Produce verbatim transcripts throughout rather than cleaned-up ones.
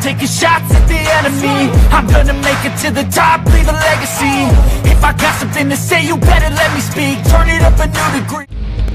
taking shots at the enemy. I'm gonna make it to the top, leave a legacy. If I got something to say, you better let me speak. Turn it up a new degree.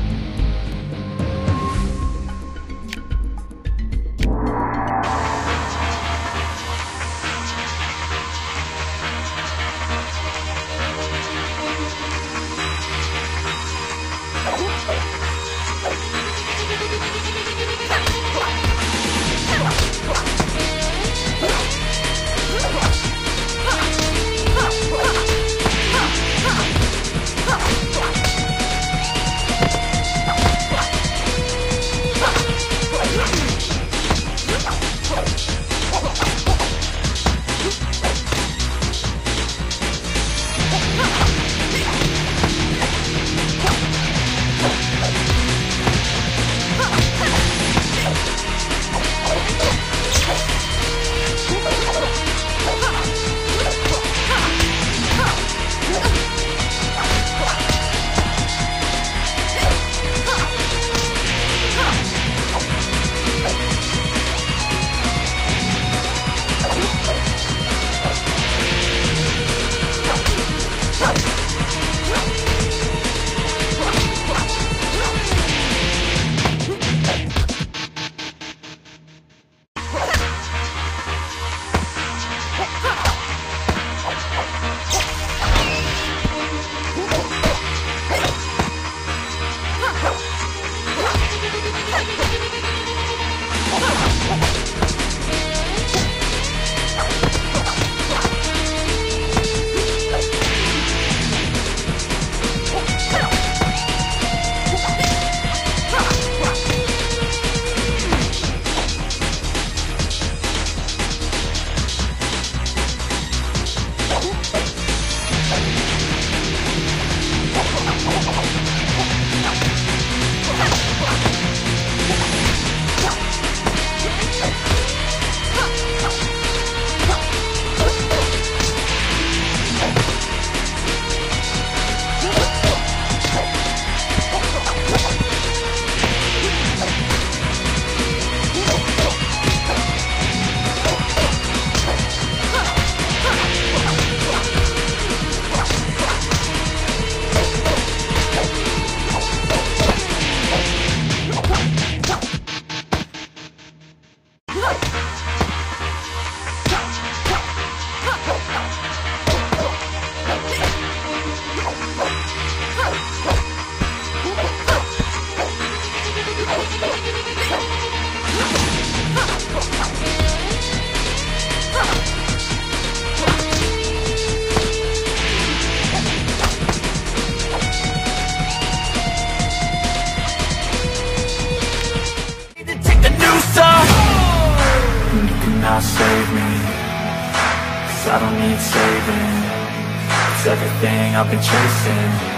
Save me, 'cause I don't need saving. It's everything I've been chasing.